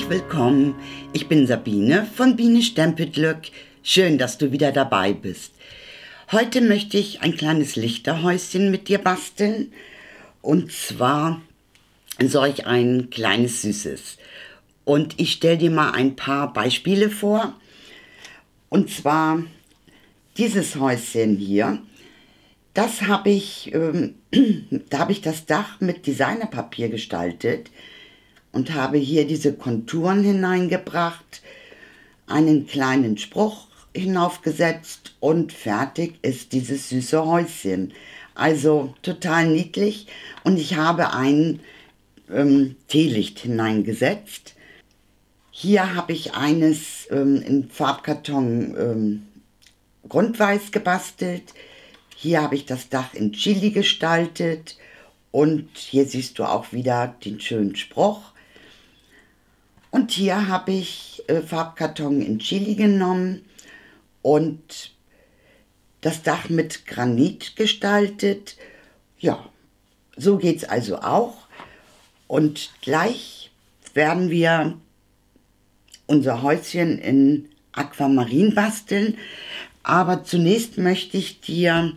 herzlich willkommen. Ich bin Sabine von Biene Stempelglück. Schön, dass du wieder dabei bist. Heute möchte ich ein kleines Lichterhäuschen mit dir basteln. Und zwar solch ein kleines Süßes. Und ich stelle dir mal ein paar Beispiele vor. Und zwar dieses Häuschen hier. Das habe ich, da habe ich das Dach mit Designerpapier gestaltet und habe hier diese Konturen hineingebracht, einen kleinen Spruch hinaufgesetzt und fertig ist dieses süße Häuschen. Also total niedlich und ich habe ein Teelicht hineingesetzt. Hier habe ich eines in Farbkarton Grundweiß gebastelt. Hier habe ich das Dach in Chili gestaltet und hier siehst du auch wieder den schönen Spruch. Und hier habe ich Farbkarton in Chili genommen und das Dach mit Granit gestaltet. Ja, so geht es also auch. Und gleich werden wir unser Häuschen in Aquamarin basteln. Aber zunächst möchte ich dir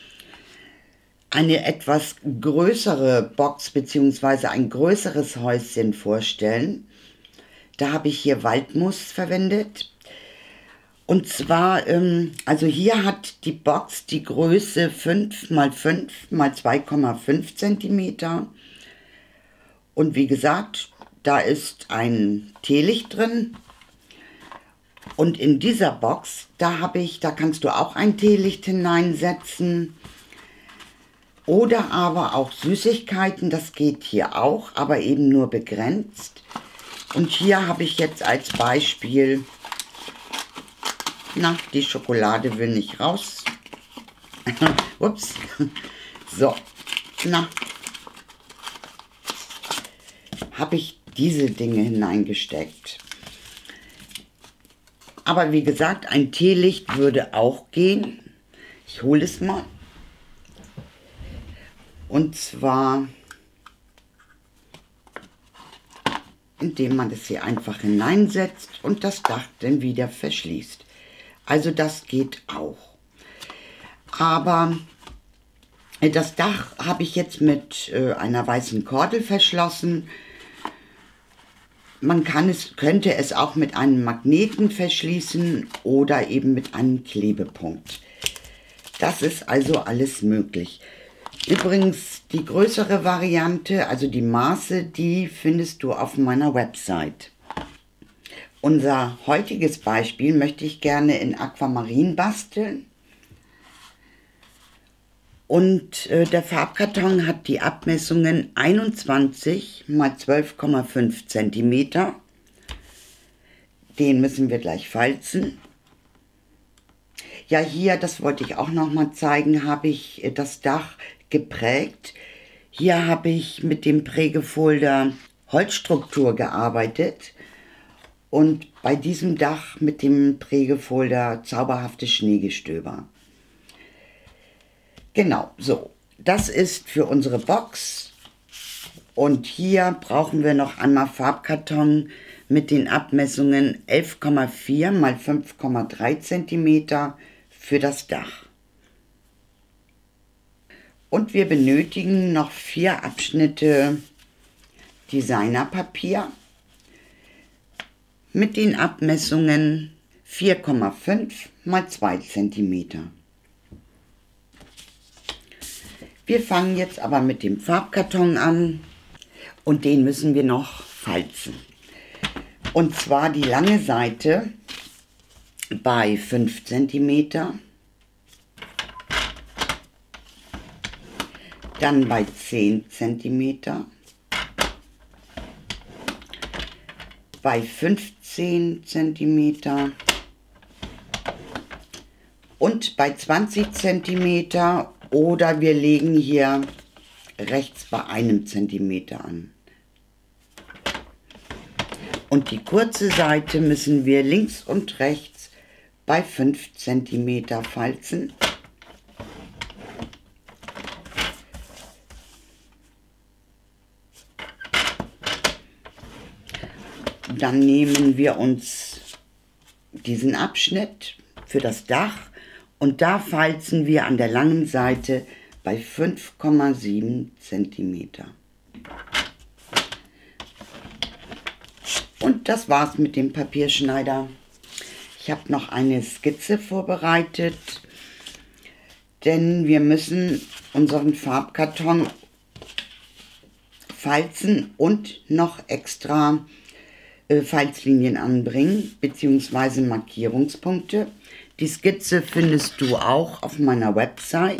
eine etwas größere Box bzw. ein größeres Häuschen vorstellen. Da habe ich hier Waldmoos verwendet. Und zwar, also hier hat die Box die Größe 5 x 5 x 2,5 cm. Und wie gesagt, da ist ein Teelicht drin. Und in dieser Box, da kannst du auch ein Teelicht hineinsetzen. Oder aber auch Süßigkeiten, das geht hier auch, aber eben nur begrenzt. Und hier habe ich jetzt als Beispiel, na, die Schokolade will nicht raus. Ups. So, na, habe ich diese Dinge hineingesteckt. Aber wie gesagt, ein Teelicht würde auch gehen. Ich hole es mal. Und zwar, indem man das hier einfach hineinsetzt und das Dach dann wieder verschließt. Also das geht auch. Aber das Dach habe ich jetzt mit einer weißen Kordel verschlossen. Man könnte es auch mit einem Magneten verschließen oder eben mit einem Klebepunkt. Das ist also alles möglich. Übrigens, die größere Variante, also die Maße, die findest du auf meiner Website. Unser heutiges Beispiel möchte ich gerne in Aquamarin basteln. Und der Farbkarton hat die Abmessungen 21 x 12,5 cm. Den müssen wir gleich falzen. Ja, hier, das wollte ich auch noch mal zeigen, habe ich das Dach geprägt. Hier habe ich mit dem Prägefolder Holzstruktur gearbeitet und bei diesem Dach mit dem Prägefolder zauberhaftes Schneegestöber. Genau, so, das ist für unsere Box und hier brauchen wir noch einmal Farbkarton mit den Abmessungen 11,4 x 5,3 cm für das Dach. Und wir benötigen noch 4 Abschnitte Designerpapier mit den Abmessungen 4,5 x 2 cm. Wir fangen jetzt aber mit dem Farbkarton an und den müssen wir noch falzen. Und zwar die lange Seite bei 5 cm, dann bei 10 cm, bei 15 cm und bei 20 cm. Oder wir legen hier rechts bei 1 cm an. Und die kurze Seite müssen wir links und rechts bei 5 cm falzen. dann nehmen wir uns diesen Abschnitt für das Dach und da falzen wir an der langen Seite bei 5,7 cm. Und das war's mit dem Papierschneider. Ich habe noch eine Skizze vorbereitet, denn wir müssen unseren Farbkarton falzen und noch extra Falzlinien anbringen bzw. Markierungspunkte. Die Skizze findest du auch auf meiner Website.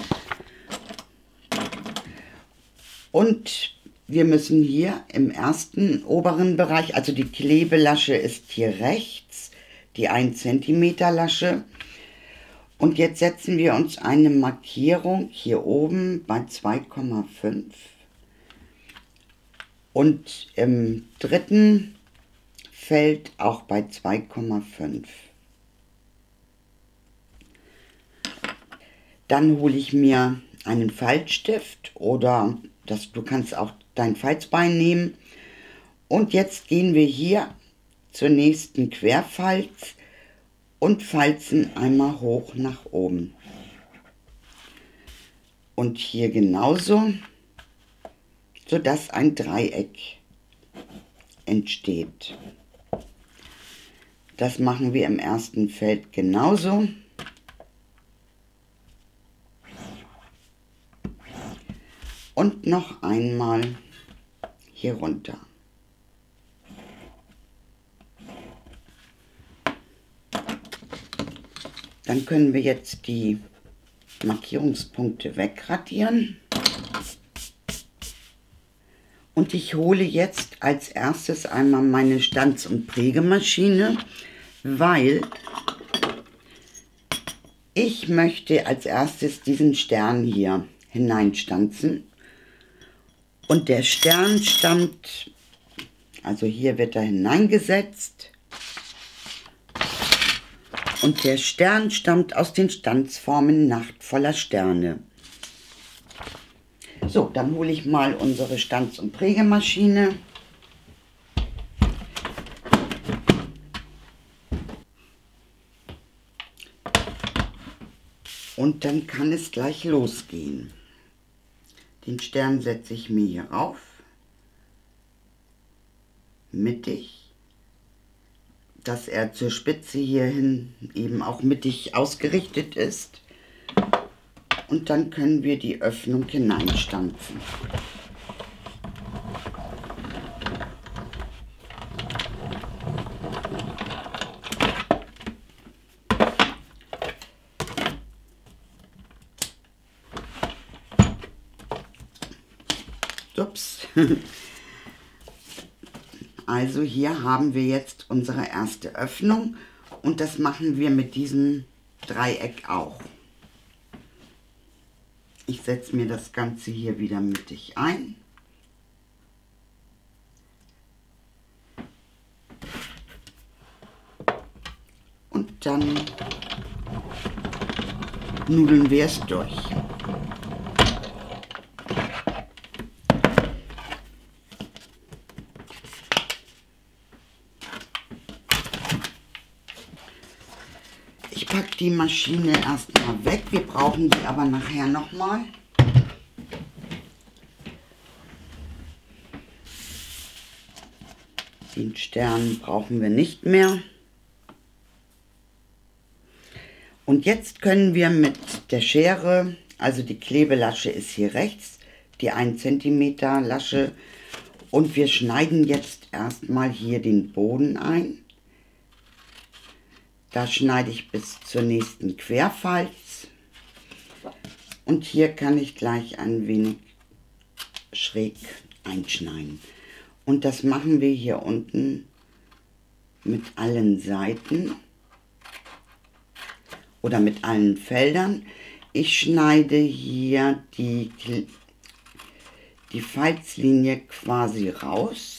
Und wir müssen hier im ersten oberen Bereich, also die Klebelasche ist hier rechts, die 1 cm Lasche. Und jetzt setzen wir uns eine Markierung hier oben bei 2,5 und im dritten Feld auch bei 2,5. Dann hole ich mir einen Faltstift oder du kannst auch dein Falzbein nehmen. Und jetzt gehen wir hier zur nächsten Querfalz und falzen einmal hoch nach oben. Und hier genauso, sodass ein Dreieck entsteht. Das machen wir im ersten Feld genauso. Und noch einmal hier runter. Dann können wir jetzt die Markierungspunkte wegradieren. Und ich hole jetzt als erstes einmal meine Stanz- und Prägemaschine, weil ich möchte als erstes diesen Stern hier hineinstanzen. Und der Stern stammt, also hier wird er hineingesetzt. Und der Stern stammt aus den Stanzformen Nacht voller Sterne. So, dann hole ich mal unsere Stanz- und Prägemaschine. Und dann kann es gleich losgehen. Den Stern setze ich mir hier auf, mittig, dass er zur Spitze hierhin eben auch mittig ausgerichtet ist. Und dann können wir die Öffnung hineinstanzen. Ups. Also hier haben wir jetzt unsere erste Öffnung und das machen wir mit diesem Dreieck auch. Ich setze mir das Ganze hier wieder mittig ein. Und dann nudeln wir es durch. Ich packe die Maschine erstmal weg, wir brauchen die aber nachher nochmal. Den Stern brauchen wir nicht mehr. Und jetzt können wir mit der Schere, also die Klebelasche ist hier rechts, die 1 cm Lasche, und wir schneiden jetzt erstmal hier den Boden ein. Da schneide ich bis zur nächsten Querfalz und hier kann ich gleich ein wenig schräg einschneiden. Und das machen wir hier unten mit allen Seiten oder mit allen Feldern. Ich schneide hier die Falzlinie quasi raus.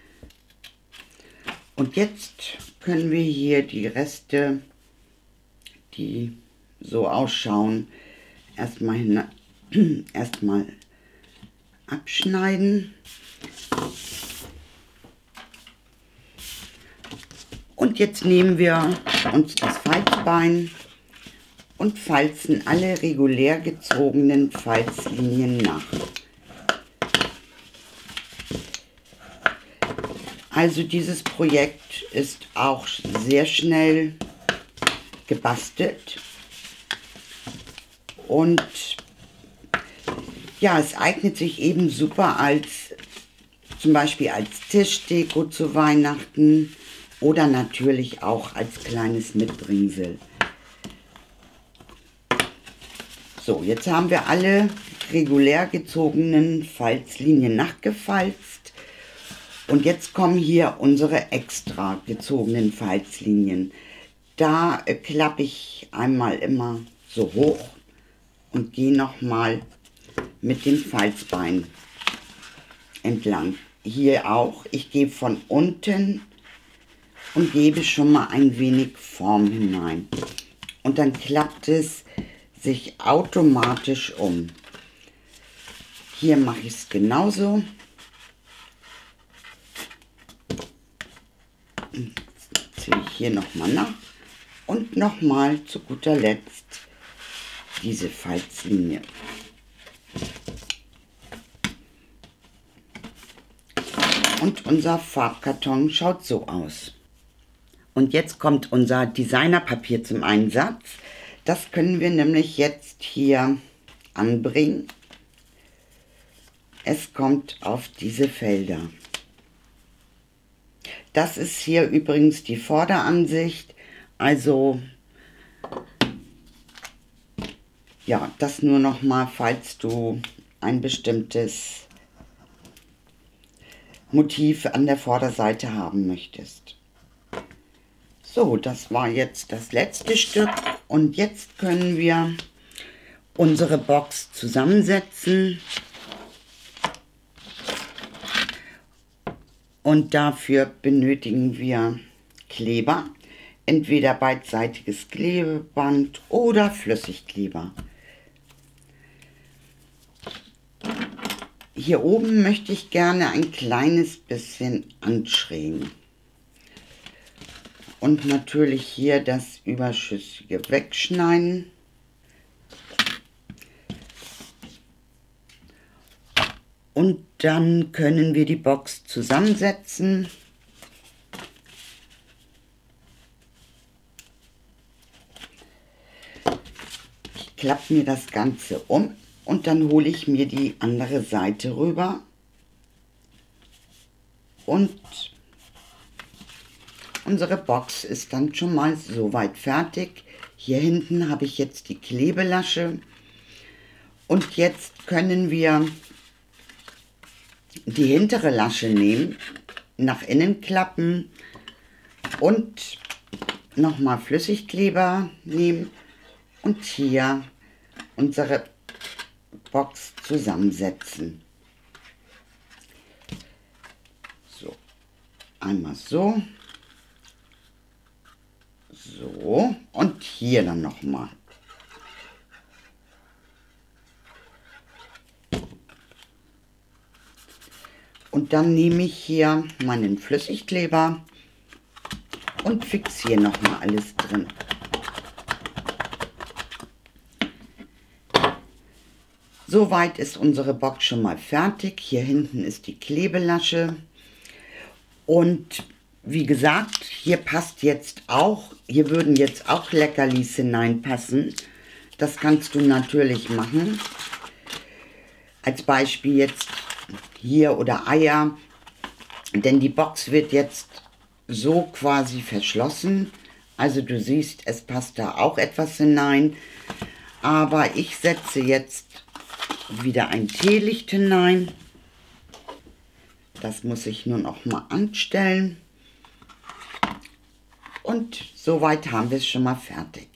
Und jetzt können wir hier die Reste, die so ausschauen, erstmal abschneiden. Und jetzt nehmen wir uns das Falzbein und falzen alle regulär gezogenen Falzlinien nach. Also dieses Projekt ist auch sehr schnell gebastelt und ja, es eignet sich eben super als zum Beispiel als Tischdeko zu Weihnachten oder natürlich auch als kleines Mitbringsel. So, jetzt haben wir alle regulär gezogenen Falzlinien nachgefalzt und jetzt kommen hier unsere extra gezogenen Falzlinien. Da klappe ich einmal immer so hoch und gehe nochmal mit dem Falzbein entlang. Hier auch, ich gehe von unten und gebe schon mal ein wenig Form hinein. Und dann klappt es sich automatisch um. Hier mache ich es genauso. Ziehe ich hier nochmal nach und nochmal zu guter Letzt diese Falzlinie. Und unser Farbkarton schaut so aus. Und jetzt kommt unser Designerpapier zum Einsatz. Das können wir nämlich jetzt hier anbringen. Es kommt auf diese Felder. Das ist hier übrigens die Vorderansicht. Also ja, das nur noch mal, falls du ein bestimmtes Motiv an der Vorderseite haben möchtest. So, das war jetzt das letzte Stück und jetzt können wir unsere Box zusammensetzen und dafür benötigen wir Kleber, entweder beidseitiges Klebeband oder Flüssigkleber. Hier oben möchte ich gerne ein kleines bisschen anschrägen. Und natürlich hier das Überschüssige wegschneiden. Und dann können wir die Box zusammensetzen. Ich klappe mir das Ganze um. Und dann hole ich mir die andere Seite rüber und unsere Box ist dann schon mal soweit fertig. Hier hinten habe ich jetzt die Klebelasche und jetzt können wir die hintere Lasche nehmen, nach innen klappen und nochmal Flüssigkleber nehmen und hier unsere Box zusammensetzen. So, einmal so, so und hier dann nochmal. Und dann nehme ich hier meinen Flüssigkleber und fixiere nochmal alles drin. Soweit ist unsere Box schon mal fertig. Hier hinten ist die Klebelasche. Und wie gesagt, hier passt jetzt auch, hier würden jetzt auch Leckerlis hineinpassen. Das kannst du natürlich machen. Als Beispiel jetzt hier oder Eier. Denn die Box wird jetzt so quasi verschlossen. Also du siehst, es passt da auch etwas hinein. Aber ich setze jetzt wieder ein Teelicht hinein. Das muss ich nur noch mal anstellen. Und soweit haben wir es schon mal fertig.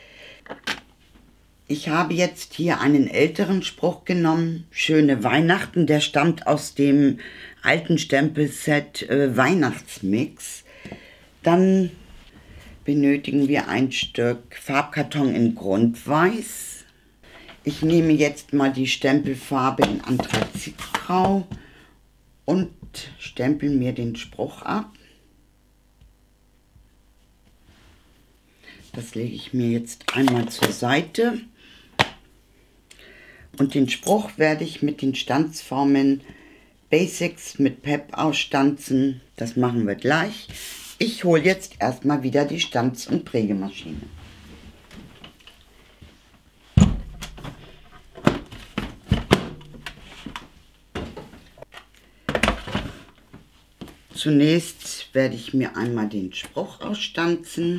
Ich habe jetzt hier einen älteren Spruch genommen. Schöne Weihnachten. Der stammt aus dem alten Stempelset Weihnachtsmix. Dann benötigen wir ein Stück Farbkarton in Grundweiß. Ich nehme jetzt mal die Stempelfarbe in Anthrazitgrau und stempel mir den Spruch ab. Das lege ich mir jetzt einmal zur Seite. Und den Spruch werde ich mit den Stanzformen Basics mit Pep ausstanzen. Das machen wir gleich. Ich hole jetzt erstmal wieder die Stanz- und Prägemaschine. Zunächst werde ich mir einmal den Spruch ausstanzen.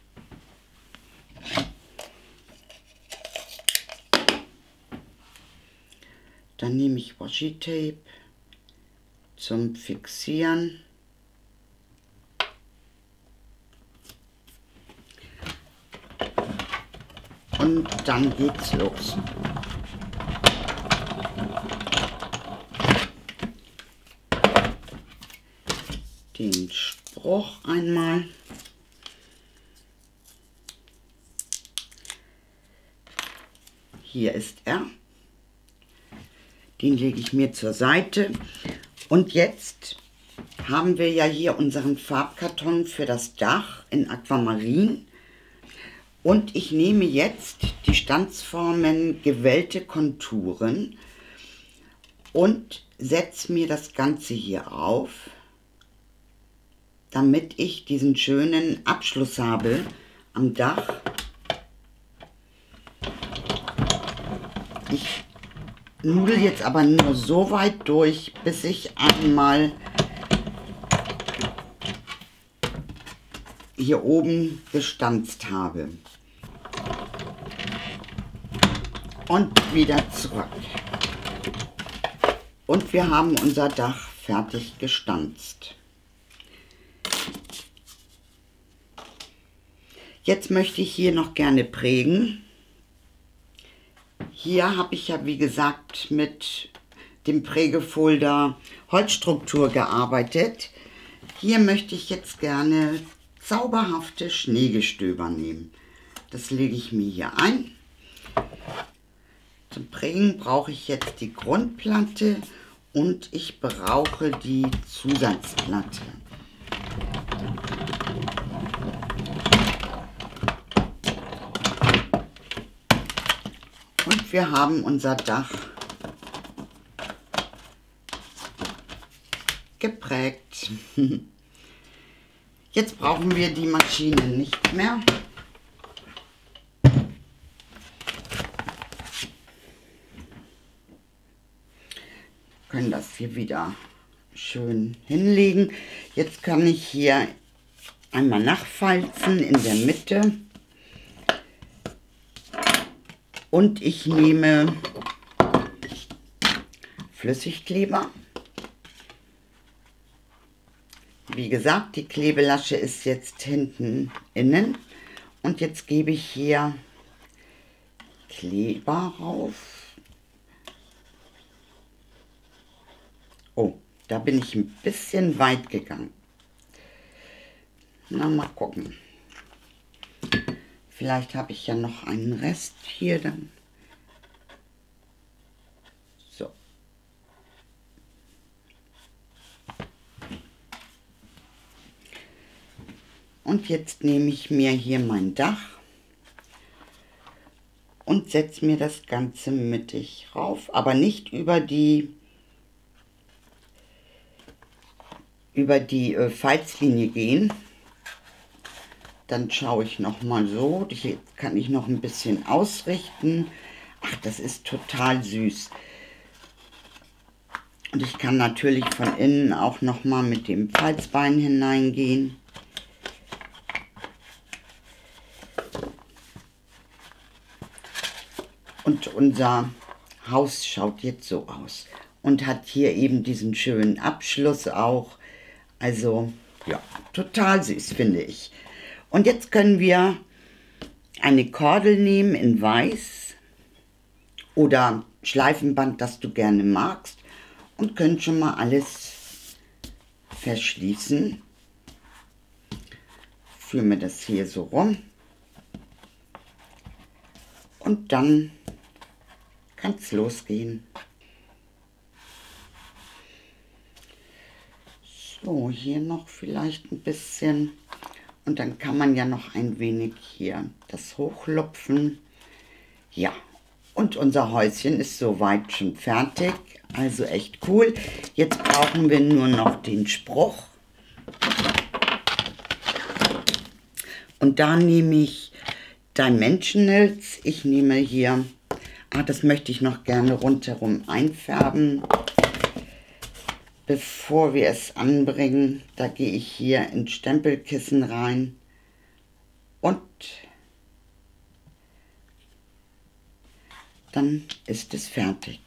Dann nehme ich Washi-Tape zum Fixieren. Und dann geht's los. Den Spruch einmal. Hier ist er. Den lege ich mir zur Seite. Und jetzt haben wir ja hier unseren Farbkarton für das Dach in Aquamarin. Und ich nehme jetzt die Stanzformen gewellte Konturen und setze mir das Ganze hier auf, damit ich diesen schönen Abschluss habe am Dach. Ich nudel jetzt aber nur so weit durch, bis ich einmal hier oben gestanzt habe. Und wieder zurück. Und wir haben unser Dach fertig gestanzt. Jetzt möchte ich hier noch gerne prägen. Hier habe ich ja, wie gesagt, mit dem Prägefolder Holzstruktur gearbeitet. Hier möchte ich jetzt gerne zauberhafte Schneegestöber nehmen. Das lege ich mir hier ein. Zum Prägen brauche ich jetzt die Grundplatte und ich brauche die Zusatzplatte. Und wir haben unser Dach geprägt. Jetzt brauchen wir die Maschine nicht mehr. Können das hier wieder schön hinlegen. Jetzt kann ich hier einmal nachfalzen in der Mitte. Und ich nehme Flüssigkleber. Wie gesagt, die Klebelasche ist jetzt hinten innen. Und jetzt gebe ich hier Kleber rauf. Oh, da bin ich ein bisschen weit gegangen. Na, mal gucken. Vielleicht habe ich ja noch einen Rest hier dann. So. Und jetzt nehme ich mir hier mein Dach und setze mir das Ganze mittig rauf, aber nicht über die Falzlinie gehen. Dann schaue ich noch mal so. Hier kann ich noch ein bisschen ausrichten. Ach, das ist total süß. Und ich kann natürlich von innen auch noch mal mit dem Falzbein hineingehen. Und unser Haus schaut jetzt so aus. Und hat hier eben diesen schönen Abschluss auch. Also, ja, total süß, finde ich. Und jetzt können wir eine Kordel nehmen in Weiß oder Schleifenband, das du gerne magst, und können schon mal alles verschließen. Führe mir das hier so rum und dann kann es losgehen. So, hier noch vielleicht ein bisschen. Und dann kann man ja noch ein wenig hier das hochlupfen. Ja, und unser Häuschen ist soweit schon fertig. Also echt cool. Jetzt brauchen wir nur noch den Spruch. Und da nehme ich Dimensionals. Ich nehme hier, das möchte ich noch gerne rundherum einfärben. Bevor wir es anbringen, da gehe ich hier ins Stempelkissen rein und dann ist es fertig.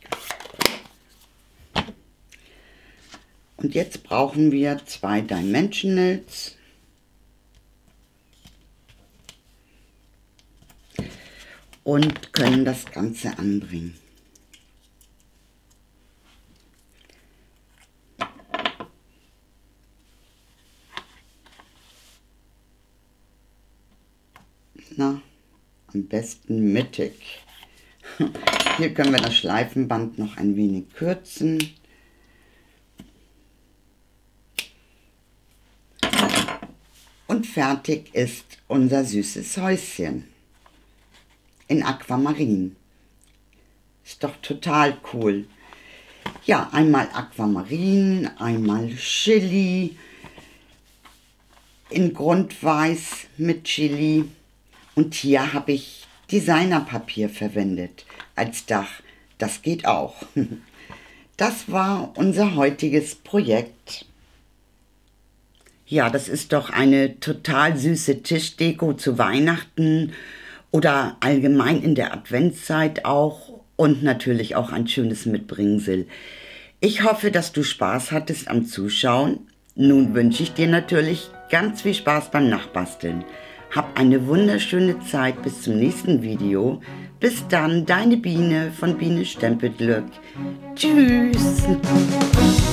Und jetzt brauchen wir 2 Dimensionals. Und können das Ganze anbringen. Na, am besten mittig. Hier können wir das Schleifenband noch ein wenig kürzen. Und fertig ist unser süßes Häuschen in Aquamarin. Ist doch total cool. Ja, einmal Aquamarin, einmal Chili in Grundweiß mit Chili. Und hier habe ich Designerpapier verwendet als Dach. Das geht auch. Das war unser heutiges Projekt. Ja, das ist doch eine total süße Tischdeko zu Weihnachten oder allgemein in der Adventszeit auch und natürlich auch ein schönes Mitbringsel. Ich hoffe, dass du Spaß hattest am Zuschauen. Nun wünsche ich dir natürlich ganz viel Spaß beim Nachbasteln. Hab eine wunderschöne Zeit bis zum nächsten Video. Bis dann, deine Biene von Biene Stempelglück. Tschüss!